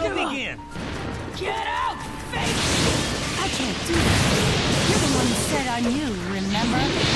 battle begin! Get out, fake! I can't do that. You're the one who said on you, remember?